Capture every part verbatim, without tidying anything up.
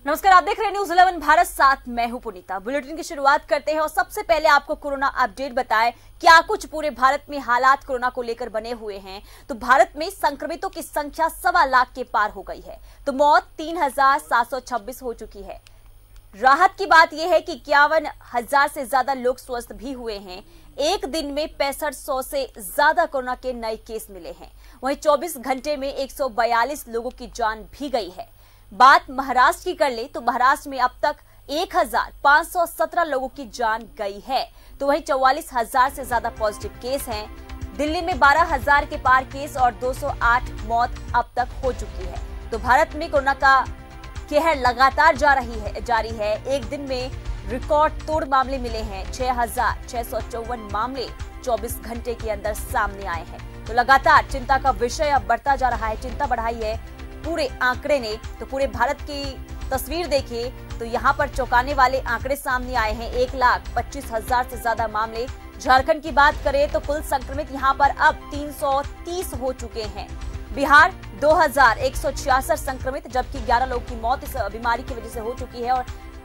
नमस्कार, आप देख रहे हैं न्यूज इलेवन भारत, साथ मैं हूं पुनीता। बुलेटिन की शुरुआत करते हैं और सबसे पहले आपको कोरोना अपडेट बताएं क्या कुछ पूरे भारत में हालात कोरोना को लेकर बने हुए हैं। तो भारत में संक्रमितों की संख्या सवा लाख के पार हो गई है, तो मौत तीन हजार सात सौ छब्बीस हो चुकी है। राहत की बात यह है कि इक्यावन हजार से ज्यादा लोग स्वस्थ भी हुए हैं। एक दिन में पैंसठ सौ से ज्यादा कोरोना के नए केस मिले हैं। वहीं चौबीस घंटे में एक सौ बयालीस लोगों की जान भी गई है। बात महाराष्ट्र की कर ले तो महाराष्ट्र में अब तक एक हजार पांच सौ सत्रह लोगों की जान गई है, तो वहीं चौवालीस हजार से ज्यादा पॉजिटिव केस हैं। दिल्ली में बारह हजार के पार केस और दो सौ आठ मौत अब तक हो चुकी है। तो भारत में कोरोना का कहर लगातार जा रही है जारी है। एक दिन में रिकॉर्ड तोड़ मामले मिले हैं। छह हजार छह सौ चौवन मामले चौबीस घंटे के अंदर सामने आए हैं। तो लगातार चिंता का विषय अब बढ़ता जा रहा है। चिंता बढ़ाई है पूरे आंकड़े ने। तो पूरे भारत की तस्वीर देखिए तो यहाँ पर चौंकाने वाले आंकड़े सामने आए हैं। एक लाख पच्चीस हजार से ज्यादा मामले। झारखंड की बात करें तो कुल संक्रमित यहाँ पर अब तीन सौ तीस हो चुके हैं। बिहार दो हजार एक सौ छियासठ संक्रमित, जबकि ग्यारह लोगों की मौत इस बीमारी की वजह से हो चुकी है और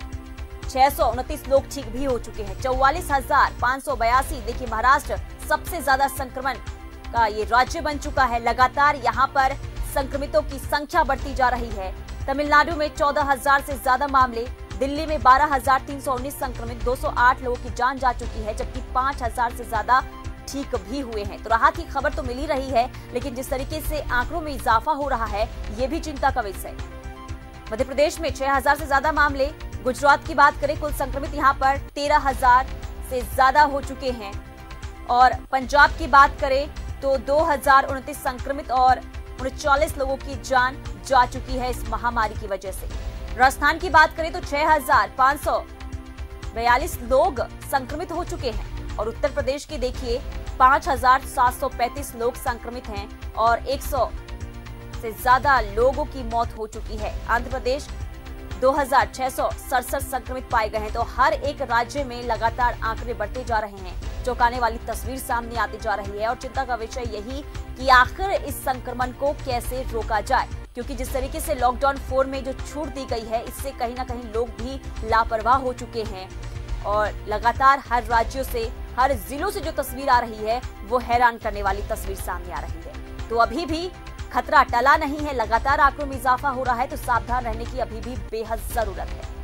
छह सौ उनतीस लोग ठीक भी हो चुके हैं। चौवालीस हजार पांच सौ बयासी। देखिए, महाराष्ट्र सबसे ज्यादा संक्रमण का ये राज्य बन चुका है। लगातार यहाँ पर संक्रमितों की संख्या बढ़ती जा रही है। तमिलनाडु में चौदह हजार से ज्यादा मामले। दिल्ली में बारह हजार तीन सौ उन्नीस संक्रमित, दो सौ आठ लोगों की जान जा चुकी है, जबकि पांच हजार से ज्यादा ठीक भी हुए हैं। तो राहत की खबर तो मिल ही रही है, लेकिन जिस तरीके से आंकड़ों में इजाफा हो रहा है ये भी चिंता का विषय। मध्य प्रदेश में छह हजार से ज्यादा मामले। गुजरात की बात करें, कुल संक्रमित यहाँ पर तेरह हजार से ज्यादा हो चुके हैं। और पंजाब की बात करें तो दो हजार उनतीस संक्रमित और उनचालीस लोगों की जान जा चुकी है इस महामारी की वजह से। राजस्थान की बात करें तो छह हजार पांच सौ बयालीस लोग संक्रमित हो चुके हैं। और उत्तर प्रदेश की देखिए पांच हजार सात सौ पैंतीस लोग संक्रमित हैं और एक सौ से ज्यादा लोगों की मौत हो चुकी है। आंध्र प्रदेश दो हजार छह सौ सड़सठ संक्रमित पाए गए हैं। तो हर एक राज्य में लगातार आंकड़े बढ़ते जा रहे हैं। चौंकाने वाली तस्वीर सामने आती जा रही है और चिंता का विषय यही कि आखिर इस संक्रमण को कैसे रोका जाए, क्योंकि जिस तरीके से लॉकडाउन फोर में जो छूट दी गई है इससे कहीं ना कहीं लोग भी लापरवाह हो चुके हैं। और लगातार हर राज्यों से, हर जिलों से जो तस्वीर आ रही है वो हैरान करने वाली तस्वीर सामने आ रही है। तो अभी भी खतरा टला नहीं है, लगातार आंकड़ों में इजाफा हो रहा है, तो सावधान रहने की अभी भी बेहद जरूरत है।